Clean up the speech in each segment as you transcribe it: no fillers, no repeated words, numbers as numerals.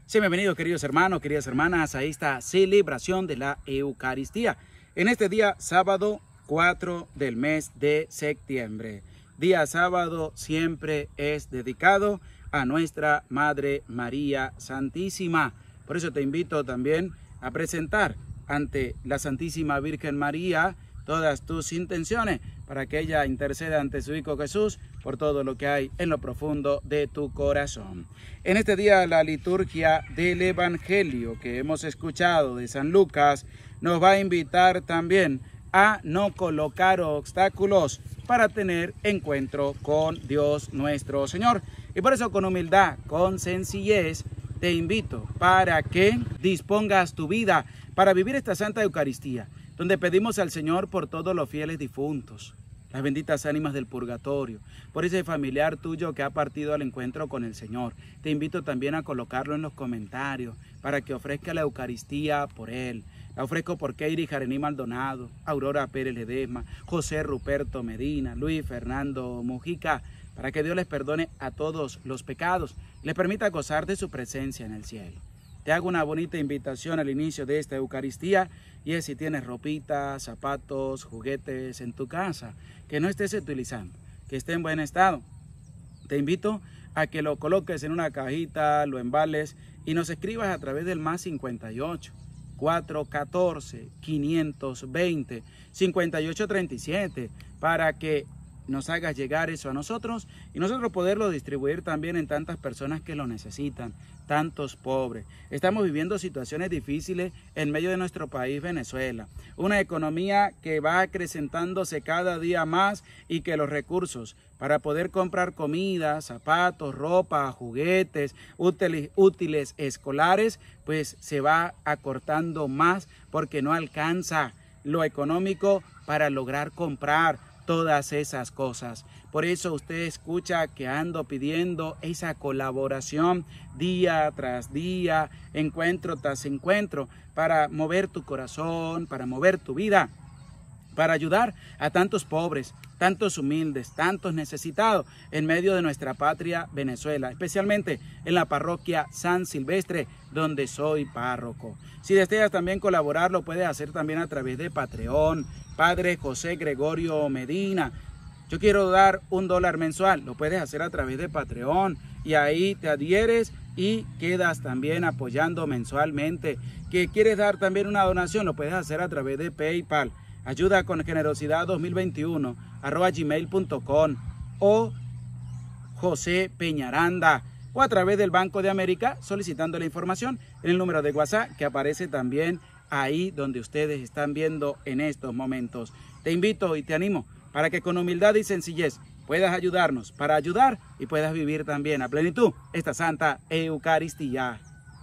Sean bienvenidos, queridos hermanos, queridas hermanas, a esta celebración de la Eucaristía. En este día sábado 4 del mes de septiembre. Día sábado siempre es dedicado a nuestra Madre María Santísima. Por eso te invito también a presentar ante la Santísima Virgen María todas tus intenciones para que ella interceda ante su Hijo Jesús por todo lo que hay en lo profundo de tu corazón. En este día la liturgia del Evangelio que hemos escuchado de San Lucas nos va a invitar también a no colocar obstáculos para tener encuentro con Dios nuestro Señor. Y por eso con humildad, con sencillez, te invito para que dispongas tu vida para vivir esta Santa Eucaristía, donde pedimos al Señor por todos los fieles difuntos, las benditas ánimas del purgatorio, por ese familiar tuyo que ha partido al encuentro con el Señor. Te invito también a colocarlo en los comentarios para que ofrezca la Eucaristía por él. La ofrezco por Keiri Jarení Maldonado, Aurora Pérez Ledesma, José Ruperto Medina, Luis Fernando Mujica, para que Dios les perdone a todos los pecados, les permita gozar de su presencia en el cielo. Te hago una bonita invitación al inicio de esta Eucaristía, y es si tienes ropita, zapatos, juguetes en tu casa que no estés utilizando, que esté en buen estado. Te invito a que lo coloques en una cajita, lo embales y nos escribas a través del +58 414 520 5837 para que nos hagas llegar eso a nosotros y nosotros poderlo distribuir también en tantas personas que lo necesitan, tantos pobres. Estamos viviendo situaciones difíciles en medio de nuestro país, Venezuela. Una economía que va acrecentándose cada día más y que los recursos para poder comprar comida, zapatos, ropa, juguetes, útiles escolares, pues se va acortando más porque no alcanza lo económico para lograr comprar todas esas cosas. Por eso usted escucha que ando pidiendo esa colaboración día tras día, encuentro tras encuentro, para mover tu corazón, para mover tu vida, para ayudar a tantos pobres, tantos humildes, tantos necesitados en medio de nuestra patria Venezuela, especialmente en la parroquia San Silvestre, donde soy párroco. Si deseas también colaborar, lo puedes hacer también a través de Patreon. Padre José Gregorio Medina, yo quiero dar $1 mensual, lo puedes hacer a través de Patreon y ahí te adhieres y quedas también apoyando mensualmente. Que quieres dar también una donación, lo puedes hacer a través de PayPal, ayuda con generosidad 2021 @gmail.com o José Peñaranda, o a través del Banco de América solicitando la información en el número de WhatsApp que aparece también ahí donde ustedes están viendo en estos momentos. Te invito y te animo para que con humildad y sencillez puedas ayudarnos para ayudar y puedas vivir también a plenitud esta Santa Eucaristía.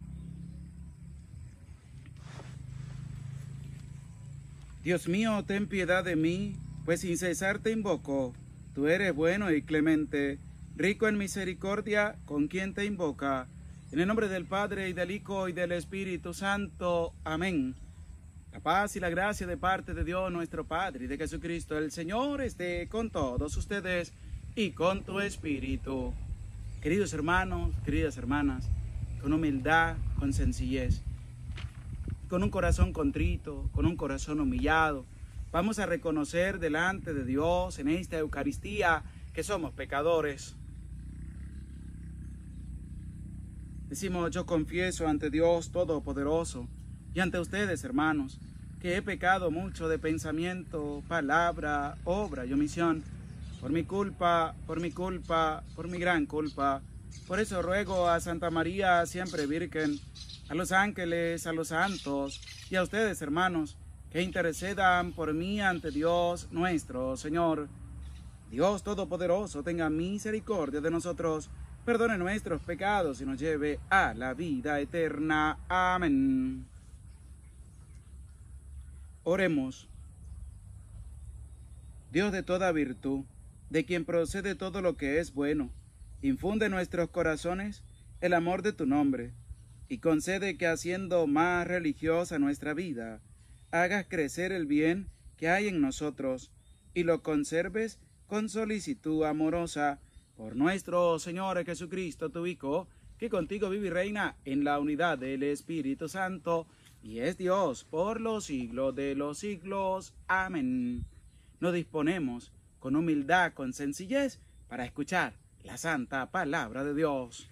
Dios mío, ten piedad de mí, pues sin cesar te invoco. Tú eres bueno y clemente, rico en misericordia con quien te invoca. En el nombre del Padre, y del Hijo, y del Espíritu Santo. Amén. La paz y la gracia de parte de Dios nuestro Padre y de Jesucristo el Señor esté con todos ustedes y con tu espíritu. Queridos hermanos, queridas hermanas, con humildad, con sencillez, con un corazón contrito, con un corazón humillado, vamos a reconocer delante de Dios en esta Eucaristía que somos pecadores. Decimos: yo confieso ante Dios Todopoderoso y ante ustedes, hermanos, que he pecado mucho de pensamiento, palabra, obra y omisión, por mi culpa, por mi gran culpa. Por eso ruego a Santa María, siempre Virgen, a los ángeles, a los santos y a ustedes, hermanos, que intercedan por mí ante Dios nuestro Señor. Dios Todopoderoso tenga misericordia de nosotros, perdone nuestros pecados y nos lleve a la vida eterna. Amén. Oremos. Dios de toda virtud, de quien procede todo lo que es bueno, infunde en nuestros corazones el amor de tu nombre, y concede que, haciendo más religiosa nuestra vida, hagas crecer el bien que hay en nosotros, y lo conserves con solicitud amorosa, por nuestro Señor Jesucristo, tu Hijo, que contigo vive y reina en la unidad del Espíritu Santo, y es Dios por los siglos de los siglos. Amén. Nos disponemos con humildad, con sencillez, para escuchar la santa palabra de Dios.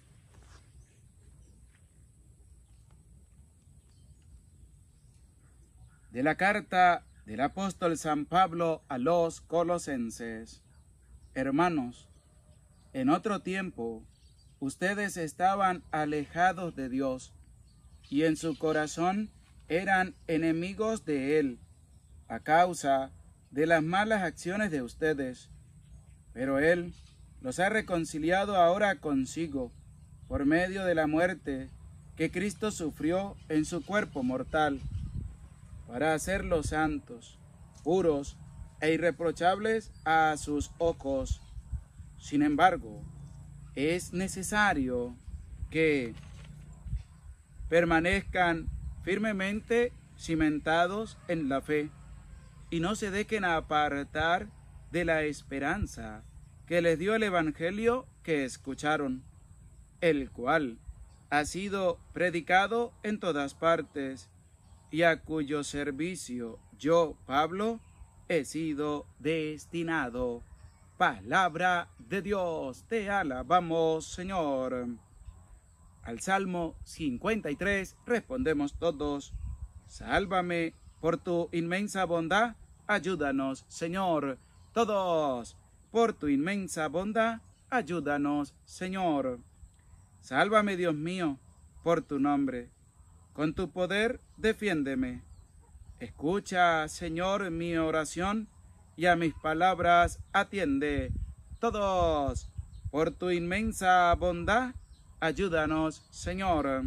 De la carta del apóstol San Pablo a los Colosenses. Hermanos, en otro tiempo, ustedes estaban alejados de Dios, y en su corazón eran enemigos de Él, a causa de las malas acciones de ustedes. Pero Él los ha reconciliado ahora consigo, por medio de la muerte que Cristo sufrió en su cuerpo mortal, para hacerlos santos, puros e irreprochables a sus ojos. Sin embargo, es necesario que permanezcan firmemente cimentados en la fe y no se dejen apartar de la esperanza que les dio el Evangelio que escucharon, el cual ha sido predicado en todas partes y a cuyo servicio yo, Pablo, he sido destinado. Palabra de Dios, te alabamos, Señor. Al Salmo 53 respondemos todos: sálvame por tu inmensa bondad, ayúdanos, Señor. Todos, por tu inmensa bondad, ayúdanos, Señor. Sálvame, Dios mío, por tu nombre. Con tu poder, defiéndeme. Escucha, Señor, mi oración, y a mis palabras atiende. Todos, por tu inmensa bondad, ayúdanos, Señor.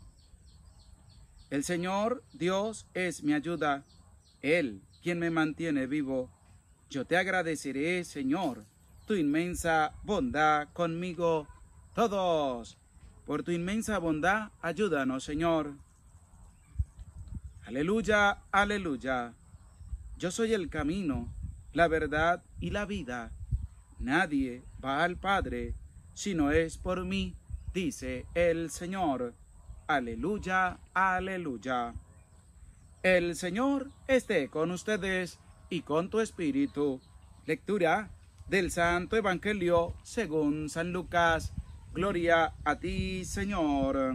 El Señor Dios es mi ayuda, Él quien me mantiene vivo. Yo te agradeceré, Señor, tu inmensa bondad conmigo. Todos, por tu inmensa bondad, ayúdanos, Señor. Aleluya, aleluya. Yo soy el camino, la verdad y la vida. Nadie va al Padre si no es por mí, dice el Señor. Aleluya, aleluya. El Señor esté con ustedes y con tu espíritu. Lectura del Santo Evangelio según San Lucas. Gloria a ti, Señor.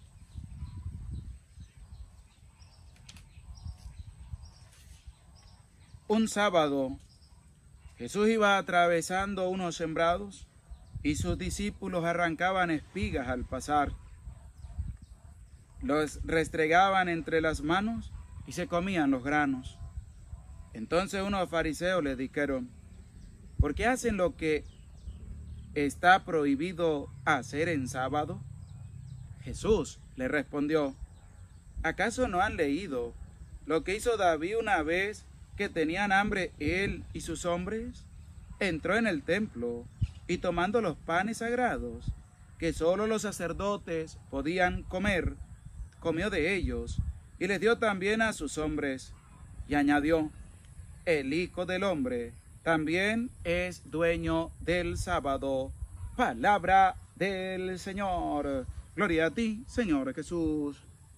Un sábado, Jesús iba atravesando unos sembrados y sus discípulos arrancaban espigas al pasar. Los restregaban entre las manos y se comían los granos. Entonces unos fariseos les dijeron: ¿por qué hacen lo que está prohibido hacer en sábado? Jesús les respondió: ¿acaso no han leído lo que hizo David una vez que tenían hambre él y sus hombres? Entró en el templo y tomando los panes sagrados, que solo los sacerdotes podían comer, comió de ellos y les dio también a sus hombres. Y añadió: el Hijo del Hombre también es dueño del sábado. Palabra del Señor. Gloria a ti, Señor Jesús.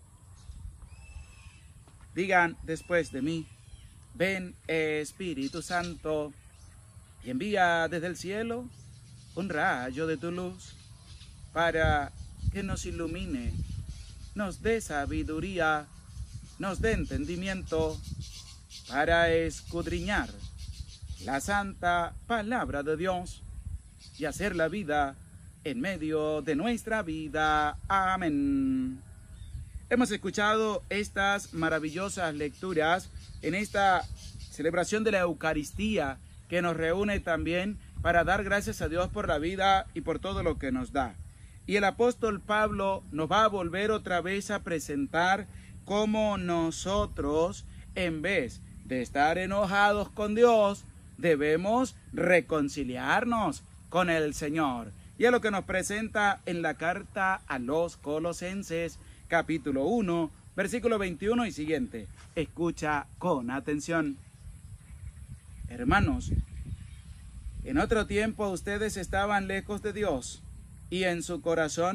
Digan después de mí: ven, Espíritu Santo, y envía desde el cielo un rayo de tu luz, para que nos ilumine, nos dé sabiduría, nos dé entendimiento, para escudriñar la santa palabra de Dios y hacer la vida en medio de nuestra vida. Amén. Hemos escuchado estas maravillosas lecturas en esta celebración de la Eucaristía, que nos reúne también para dar gracias a Dios por la vida y por todo lo que nos da. Y el apóstol Pablo nos va a volver otra vez a presentar cómo nosotros, en vez de estar enojados con Dios, debemos reconciliarnos con el Señor. Y es lo que nos presenta en la carta a los Colosenses, capítulo 1, versículo 21 y siguiente. Escucha con atención. Hermanos, en otro tiempo ustedes estaban lejos de Dios, y en su corazón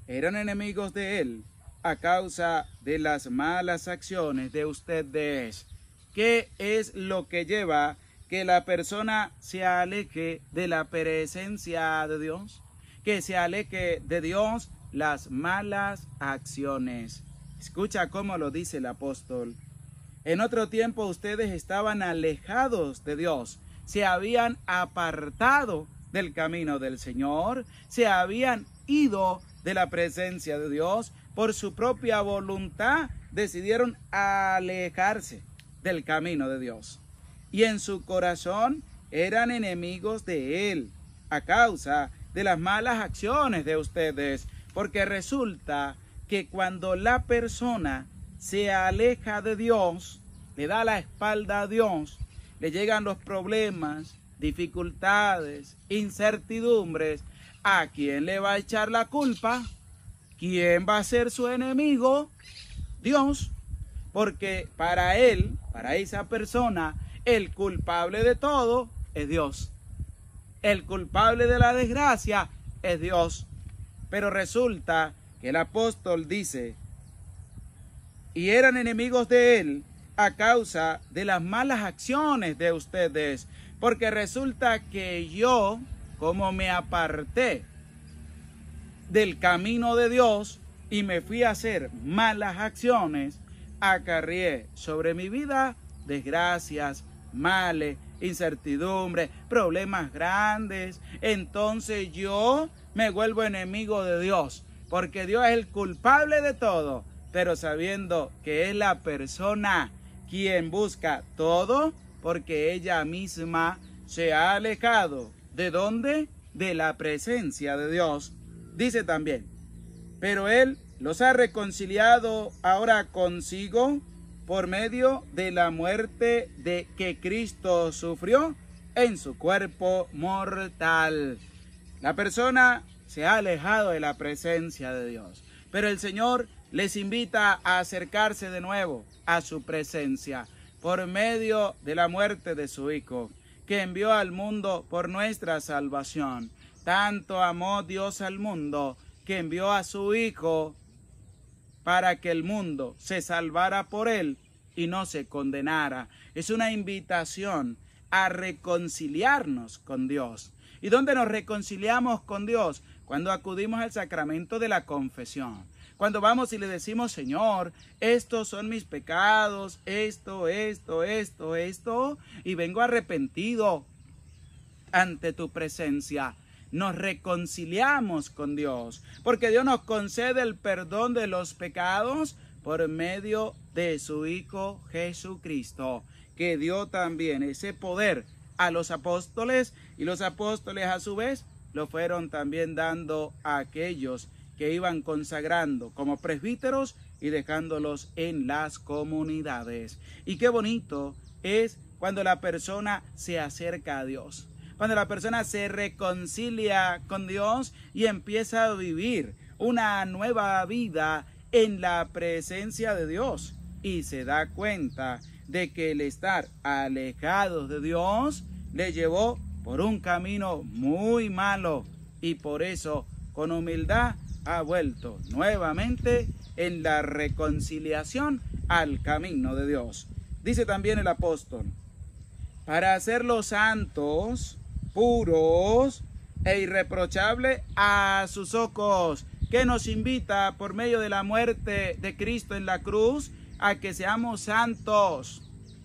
eran enemigos de Él a causa de las malas acciones de ustedes. ¿Qué es lo que lleva que la persona se aleje de la presencia de Dios? Que se aleje de Dios, las malas acciones. Escucha cómo lo dice el apóstol. En otro tiempo ustedes estaban alejados de Dios, se habían apartado del camino del Señor, se habían ido de la presencia de Dios, por su propia voluntad decidieron alejarse del camino de Dios. Y en su corazón eran enemigos de Él a causa de las malas acciones de ustedes, porque resulta que cuando la persona se aleja de Dios, le da la espalda a Dios, le llegan los problemas, dificultades, incertidumbres, ¿a quién le va a echar la culpa? ¿Quién va a ser su enemigo? Dios. Porque para él, para esa persona, el culpable de todo es Dios. El culpable de la desgracia es Dios. Pero resulta que el apóstol dice, y eran enemigos de Él a causa de las malas acciones de ustedes. Porque resulta que yo, como me aparté del camino de Dios y me fui a hacer malas acciones, acarrié sobre mi vida desgracias, males, incertidumbre, problemas grandes. Entonces yo me vuelvo enemigo de Dios, porque Dios es el culpable de todo, pero sabiendo que es la persona quien busca todo, porque ella misma se ha alejado. ¿De dónde? De la presencia de Dios. Dice también, pero Él los ha reconciliado ahora consigo por medio de la muerte de que Cristo sufrió en su cuerpo mortal. La persona se ha alejado de la presencia de Dios, pero el Señor les invita a acercarse de nuevo a su presencia por medio de la muerte de su Hijo, que envió al mundo por nuestra salvación. Tanto amó Dios al mundo que envió a su Hijo para que el mundo se salvara por él y no se condenara. Es una invitación a reconciliarnos con Dios. ¿Y dónde nos reconciliamos con Dios? Cuando acudimos al sacramento de la confesión. Cuando vamos y le decimos, Señor, estos son mis pecados, esto, y vengo arrepentido ante tu presencia. Nos reconciliamos con Dios, porque Dios nos concede el perdón de los pecados por medio de su Hijo Jesucristo, que dio también ese poder a los apóstoles, y los apóstoles a su vez lo fueron también dando a aquellos que iban consagrando como presbíteros y dejándolos en las comunidades. Y qué bonito es cuando la persona se acerca a Dios, cuando la persona se reconcilia con Dios y empieza a vivir una nueva vida en la presencia de Dios y se da cuenta de que el estar alejado de Dios le llevó por un camino muy malo, y por eso con humildad ha vuelto nuevamente en la reconciliación al camino de Dios. Dice también el apóstol, para hacerlos santos, puros e irreprochables a sus ojos, que nos invita por medio de la muerte de Cristo en la cruz a que seamos santos.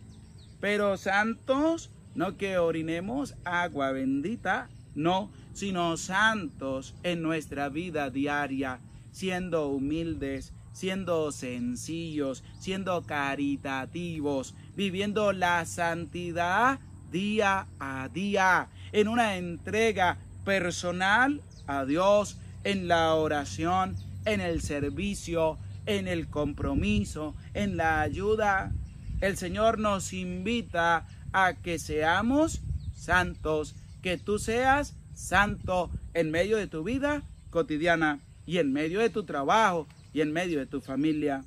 Pero santos, no que orinemos agua bendita, no, sino santos en nuestra vida diaria, siendo humildes, siendo sencillos, siendo caritativos, viviendo la santidad día a día, en una entrega personal a Dios, en la oración, en el servicio, en el compromiso, en la ayuda. El Señor nos invita a que seamos santos, que tú seas santo en medio de tu vida cotidiana y en medio de tu trabajo y en medio de tu familia.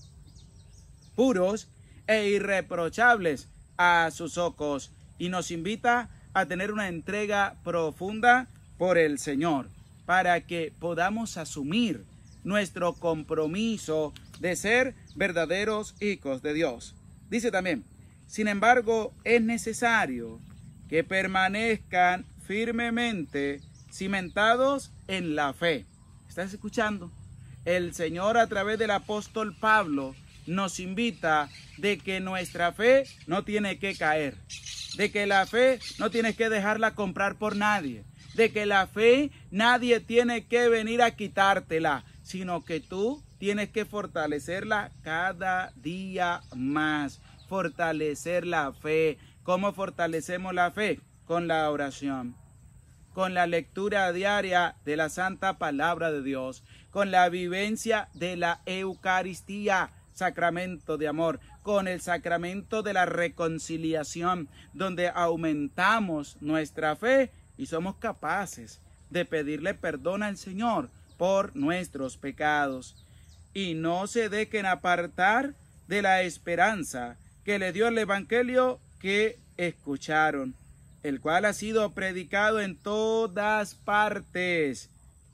Puros e irreprochables a sus ojos, y nos invita a tener una entrega profunda por el Señor, para que podamos asumir nuestro compromiso de ser verdaderos hijos de Dios. Dice también, sin embargo, es necesario que permanezcan firmemente cimentados en la fe. ¿Estás escuchando? El Señor a través del apóstol Pablo nos invita de que nuestra fe no tiene que caer, de que la fe no tienes que dejarla comprar por nadie, de que la fe nadie tiene que venir a quitártela, sino que tú tienes que fortalecerla cada día más, fortalecer la fe. ¿Cómo fortalecemos la fe? Con la oración, con la lectura diaria de la santa palabra de Dios, con la vivencia de la Eucaristía, sacramento de amor, con el sacramento de la reconciliación, donde aumentamos nuestra fe y somos capaces de pedirle perdón al Señor por nuestros pecados. Y no se dejen apartar de la esperanza que le dio el Evangelio que escucharon, el cual ha sido predicado en todas partes,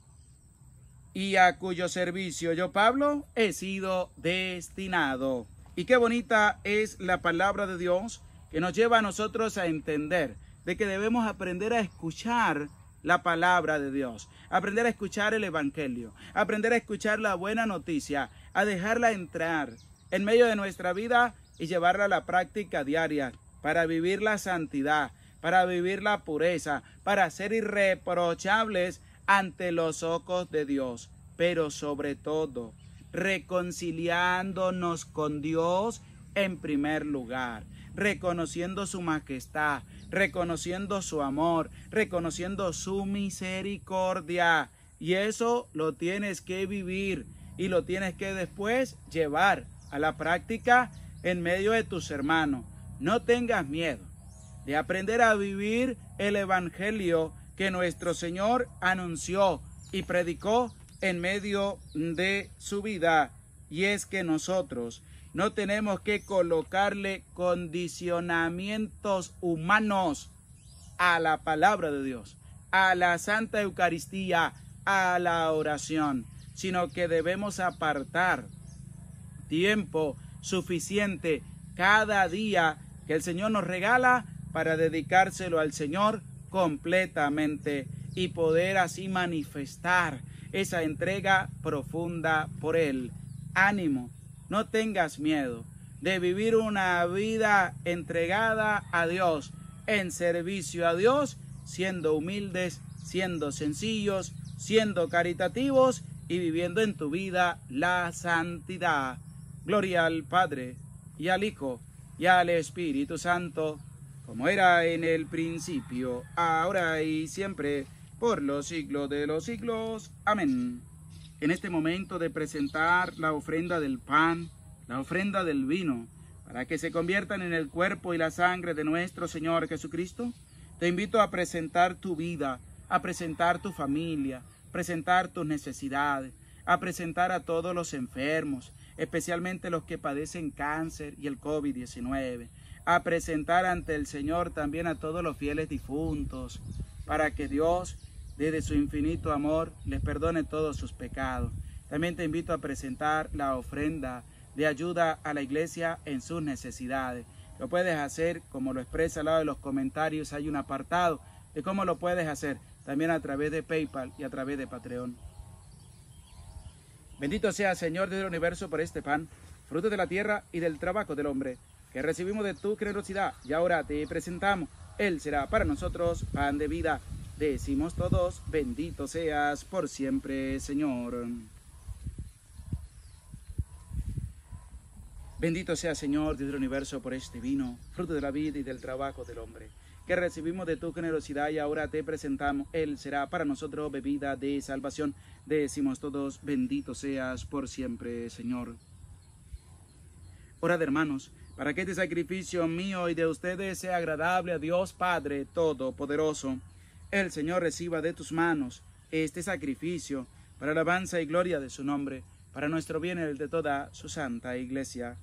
y a cuyo servicio yo, Pablo, he sido destinado. Y qué bonita es la palabra de Dios, que nos lleva a nosotros a entender de que debemos aprender a escuchar la palabra de Dios, aprender a escuchar el Evangelio, aprender a escuchar la buena noticia, a dejarla entrar en medio de nuestra vida y llevarla a la práctica diaria para vivir la santidad, para vivir la pureza, para ser irreprochables ante los ojos de Dios, pero sobre todo reconciliándonos con Dios en primer lugar, reconociendo su majestad, reconociendo su amor, reconociendo su misericordia. Y eso lo tienes que vivir y lo tienes que después llevar a la práctica en medio de tus hermanos. No tengas miedo de aprender a vivir el Evangelio que nuestro Señor anunció y predicó en medio de su vida. Y es que nosotros no tenemos que colocarle condicionamientos humanos a la palabra de Dios, a la Santa Eucaristía, a la oración, sino que debemos apartar tiempo suficiente cada día que el Señor nos regala para dedicárselo al Señor completamente y poder así manifestar esa entrega profunda por Él. Ánimo, no tengas miedo de vivir una vida entregada a Dios, en servicio a Dios, siendo humildes, siendo sencillos, siendo caritativos y viviendo en tu vida la santidad. Gloria al Padre, y al Hijo, y al Espíritu Santo, como era en el principio, ahora y siempre, por los siglos de los siglos. Amén. En este momento de presentar la ofrenda del pan, la ofrenda del vino, para que se conviertan en el cuerpo y la sangre de nuestro Señor Jesucristo, te invito a presentar tu vida, a presentar tu familia, presentar tus necesidades, a presentar a todos los enfermos, especialmente los que padecen cáncer y el COVID-19, a presentar ante el Señor también a todos los fieles difuntos, para que Dios, desde su infinito amor, les perdone todos sus pecados. También te invito a presentar la ofrenda de ayuda a la iglesia en sus necesidades. Lo puedes hacer, como lo expresa al lado de los comentarios, hay un apartado de cómo lo puedes hacer, también a través de PayPal y a través de Patreon. Bendito sea, Señor del universo, por este pan, fruto de la tierra y del trabajo del hombre, que recibimos de tu generosidad, y ahora te presentamos. Él será para nosotros pan de vida. Decimos todos, bendito seas por siempre, Señor. Bendito sea, Señor, Dios del universo, por este vino, fruto de la vida y del trabajo del hombre, que recibimos de tu generosidad, y ahora te presentamos. Él será para nosotros bebida de salvación. Decimos todos, bendito seas por siempre, Señor. Orad, hermanos, para que este sacrificio mío y de ustedes sea agradable a Dios Padre Todopoderoso. El Señor reciba de tus manos este sacrificio para alabanza y gloria de su nombre, para nuestro bien y el de toda su santa iglesia.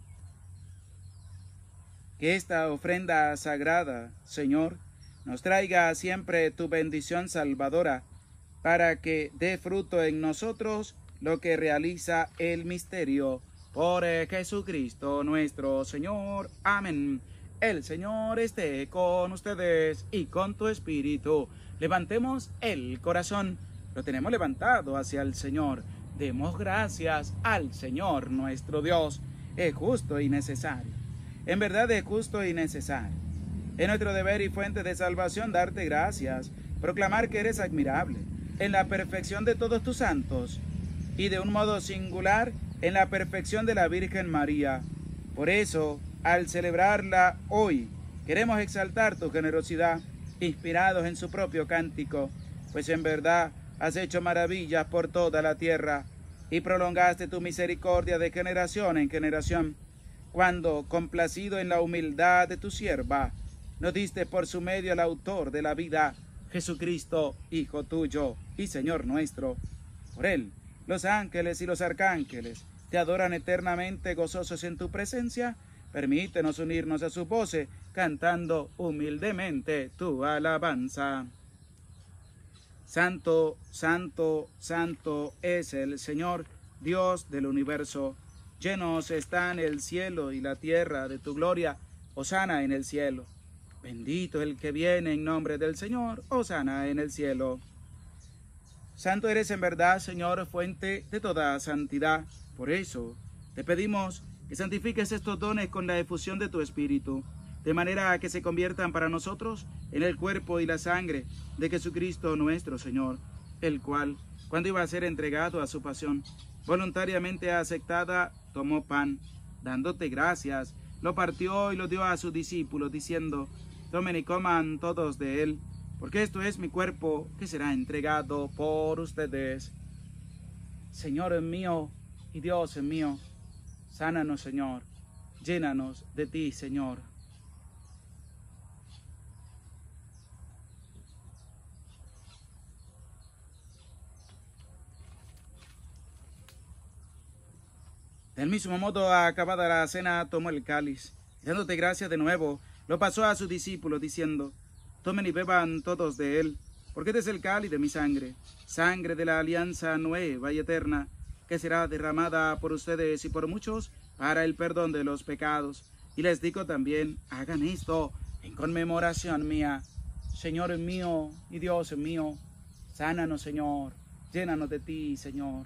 Que esta ofrenda sagrada, Señor, nos traiga siempre tu bendición salvadora, para que dé fruto en nosotros lo que realiza el misterio. Por Jesucristo nuestro Señor. Amén. El Señor esté con ustedes y con tu espíritu. Levantemos el corazón. Lo tenemos levantado hacia el Señor. Demos gracias al Señor nuestro Dios. Es justo y necesario. En verdad es justo y necesario. Es nuestro deber y fuente de salvación darte gracias, proclamar que eres admirable en la perfección de todos tus santos y de un modo singular en la perfección de la Virgen María. Por eso, al celebrarla hoy, queremos exaltar tu generosidad, inspirados en su propio cántico, pues en verdad has hecho maravillas por toda la tierra y prolongaste tu misericordia de generación en generación, cuando, complacido en la humildad de tu sierva, nos diste por su medio al autor de la vida, Jesucristo, Hijo tuyo y Señor nuestro. Por él, los ángeles y los arcángeles te adoran eternamente gozosos en tu presencia. Permítenos unirnos a sus voces, cantando humildemente tu alabanza. Santo, santo, santo es el Señor, Dios del universo. Llenos están el cielo y la tierra de tu gloria. Hosana en el cielo. Bendito el que viene en nombre del Señor. Hosana en el cielo. Santo eres en verdad, Señor, fuente de toda santidad. Por eso te pedimos que santifiques estos dones con la efusión de tu Espíritu, de manera que se conviertan para nosotros en el cuerpo y la sangre de Jesucristo nuestro Señor, el cual, cuando iba a ser entregado a su pasión, voluntariamente aceptada, tomó pan, dándote gracias, lo partió y lo dio a sus discípulos, diciendo: tomen y coman todos de él, porque esto es mi cuerpo que será entregado por ustedes. Señor mío y Dios mío, sánanos, Señor, llénanos de ti, Señor. Del mismo modo, acabada la cena, tomó el cáliz, y dándote gracias de nuevo, lo pasó a sus discípulos, diciendo: tomen y beban todos de él, porque este es el cáliz de mi sangre, sangre de la alianza nueva y eterna, que será derramada por ustedes y por muchos para el perdón de los pecados. Y les digo también: hagan esto en conmemoración mía. Señor mío y Dios mío, sánanos, Señor, llénanos de ti, Señor.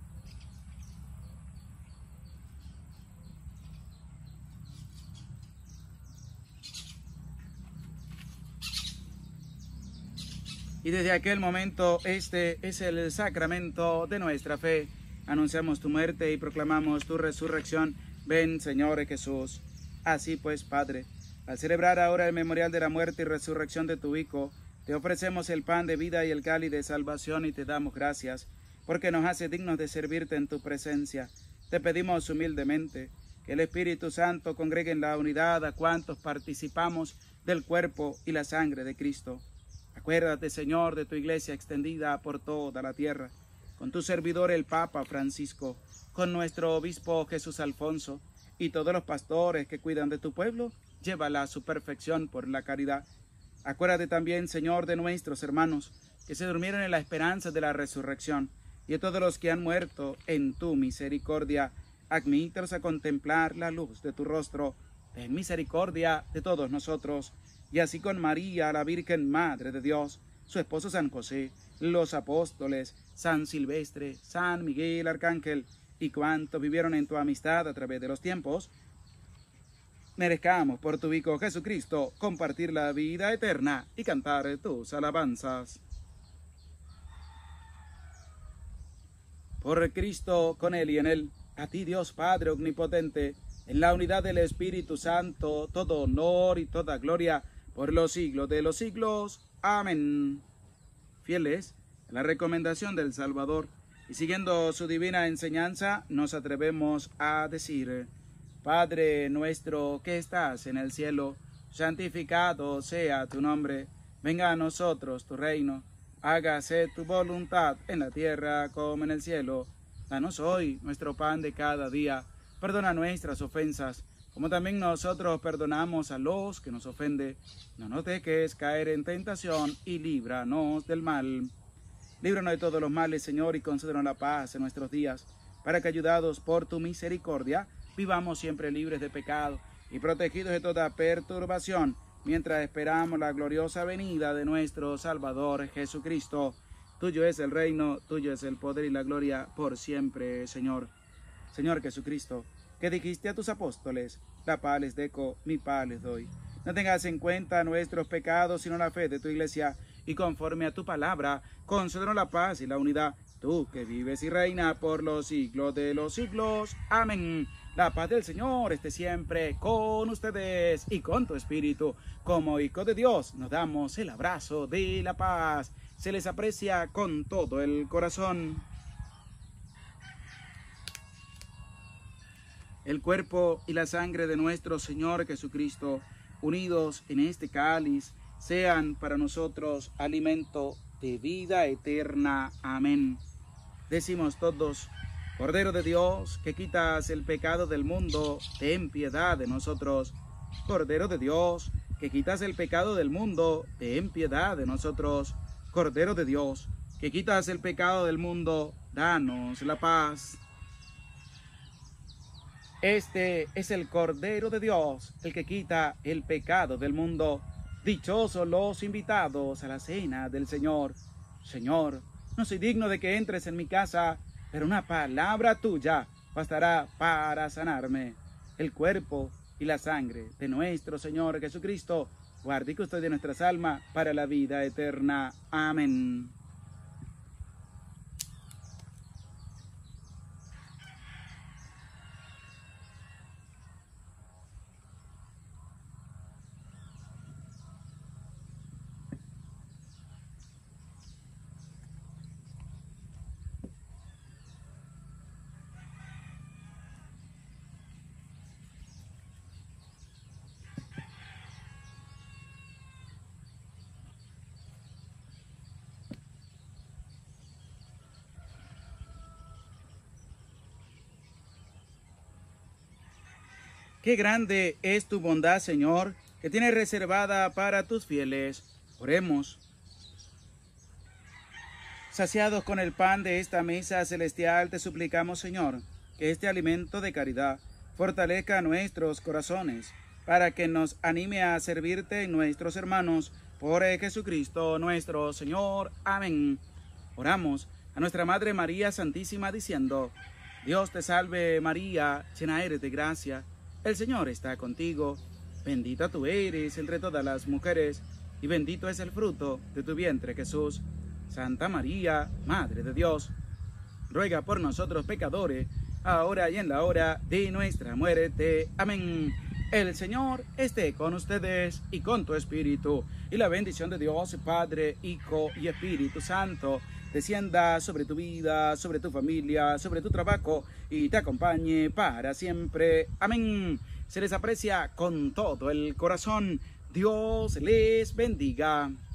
Y desde aquel momento, este es el sacramento de nuestra fe. Anunciamos tu muerte y proclamamos tu resurrección. Ven, Señor Jesús. Así pues, Padre, al celebrar ahora el memorial de la muerte y resurrección de tu Hijo, te ofrecemos el pan de vida y el cáliz de salvación y te damos gracias, porque nos hace dignos de servirte en tu presencia. Te pedimos humildemente que el Espíritu Santo congregue en la unidad a cuantos participamos del cuerpo y la sangre de Cristo. Acuérdate, Señor, de tu iglesia extendida por toda la tierra, con tu servidor el Papa Francisco, con nuestro obispo Jesús Alfonso, y todos los pastores que cuidan de tu pueblo, llévala a su perfección por la caridad. Acuérdate también, Señor, de nuestros hermanos, que se durmieron en la esperanza de la resurrección, y de todos los que han muerto en tu misericordia. Admítelos a contemplar la luz de tu rostro. Ten misericordia de todos nosotros, y así con María, la Virgen Madre de Dios, su esposo San José, los apóstoles, San Silvestre, San Miguel Arcángel, y cuantos vivieron en tu amistad a través de los tiempos, merezcamos por tu Hijo Jesucristo compartir la vida eterna y cantar tus alabanzas. Por Cristo, con Él y en Él, a ti Dios Padre Omnipotente, en la unidad del Espíritu Santo, todo honor y toda gloria, por los siglos de los siglos. Amén. Fieles a la recomendación del Salvador y siguiendo su divina enseñanza, nos atrevemos a decir: Padre nuestro que estás en el cielo, santificado sea tu nombre. Venga a nosotros tu reino. Hágase tu voluntad en la tierra como en el cielo. Danos hoy nuestro pan de cada día. Perdona nuestras ofensas, como también nosotros perdonamos a los que nos ofenden. No nos dejes caer en tentación y líbranos del mal. Líbranos de todos los males, Señor, y concédenos la paz en nuestros días, para que, ayudados por tu misericordia, vivamos siempre libres de pecado y protegidos de toda perturbación, mientras esperamos la gloriosa venida de nuestro Salvador Jesucristo. Tuyo es el reino, tuyo es el poder y la gloria por siempre, Señor. Señor Jesucristo, que dijiste a tus apóstoles: la paz les dejo, mi paz les doy. No tengas en cuenta nuestros pecados, sino la fe de tu iglesia, y conforme a tu palabra, concédenos la paz y la unidad, tú que vives y reinas por los siglos de los siglos. Amén. La paz del Señor esté siempre con ustedes y con tu espíritu. Como hijos de Dios, nos damos el abrazo de la paz. Se les aprecia con todo el corazón. El cuerpo y la sangre de nuestro Señor Jesucristo, unidos en este cáliz, sean para nosotros alimento de vida eterna. Amén. Decimos todos: Cordero de Dios, que quitas el pecado del mundo, ten piedad de nosotros. Cordero de Dios, que quitas el pecado del mundo, ten piedad de nosotros. Cordero de Dios, que quitas el pecado del mundo, danos la paz. Este es el Cordero de Dios, el que quita el pecado del mundo. Dichosos los invitados a la cena del Señor. Señor, no soy digno de que entres en mi casa, pero una palabra tuya bastará para sanarme. El cuerpo y la sangre de nuestro Señor Jesucristo, guarde y custodie nuestras almas para la vida eterna. Amén. Qué grande es tu bondad, Señor, que tienes reservada para tus fieles. Oremos. Saciados con el pan de esta mesa celestial, te suplicamos, Señor, que este alimento de caridad fortalezca nuestros corazones, para que nos anime a servirte en nuestros hermanos, por Jesucristo nuestro Señor. Amén. Oramos a nuestra Madre María Santísima, diciendo: Dios te salve María, llena eres de gracia, el Señor está contigo, bendita tú eres entre todas las mujeres, y bendito es el fruto de tu vientre, Jesús. Santa María, Madre de Dios, ruega por nosotros pecadores, ahora y en la hora de nuestra muerte. Amén. El Señor esté con ustedes y con tu espíritu, y la bendición de Dios, Padre, Hijo y Espíritu Santo, descienda sobre tu vida, sobre tu familia, sobre tu trabajo, y te acompañe para siempre. Amén. Se les aprecia con todo el corazón. Dios les bendiga.